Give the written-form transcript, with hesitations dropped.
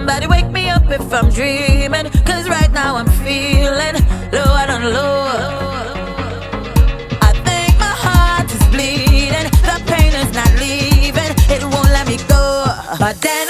Somebody wake me up if I'm dreaming, cause right now I'm feeling low and low. I think my heart is bleeding, the pain is not leaving, it won't let me go. But then